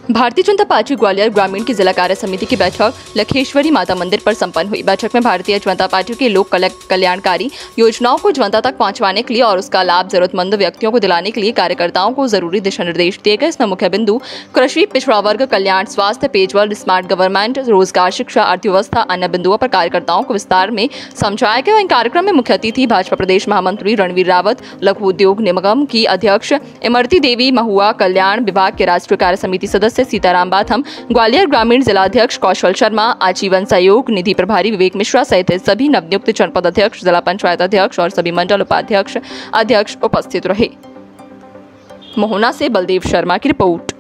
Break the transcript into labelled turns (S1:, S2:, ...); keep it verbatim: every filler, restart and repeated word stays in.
S1: Bharatiya Janata party Gwalior ग्रामीण की जिला कार्य समिति की बैठक लखेश्वरी माता मंदिर पर संपन्न हुई। बैठक में भारतीय जनता पार्टी के लोक कल्याणकारी योजनाओं को जनता तक पहुंचवाने के लिए और उसका लाभ जरूरतमंद व्यक्तियों को दिलाने के लिए कार्यकर्ताओं को जरूरी दिशा निर्देश दिए गए। इसमें मुख्य बिंदु कृषि, पिछड़ा वर्ग कल्याण, स्वास्थ्य, पेयजल, स्मार्ट गवर्नमेंट, रोजगार, शिक्षा, अर्थव्यवस्था, अन्य बिंदुओं पर कार्यकर्ताओं को विस्तार में समझाया गया। इन कार्यक्रम में मुख्य अतिथि भाजपा प्रदेश महामंत्री रणवीर रावत, लघु उद्योग निगम की अध्यक्ष इमरती देवी, महुआ कल्याण विभाग के राष्ट्रीय कार्य समिति सदस्य सीताराम बाथम, ग्वालियर ग्रामीण जिला अध्यक्ष कौशल शर्मा, आजीवन सहयोग निधि प्रभारी विवेक मिश्रा सहित सभी नवनियुक्त जनपद अध्यक्ष, जिला पंचायत अध्यक्ष और सभी मंडल उपाध्यक्ष अध्यक्ष उपस्थित रहे। मोहना से बलदेव शर्मा की रिपोर्ट।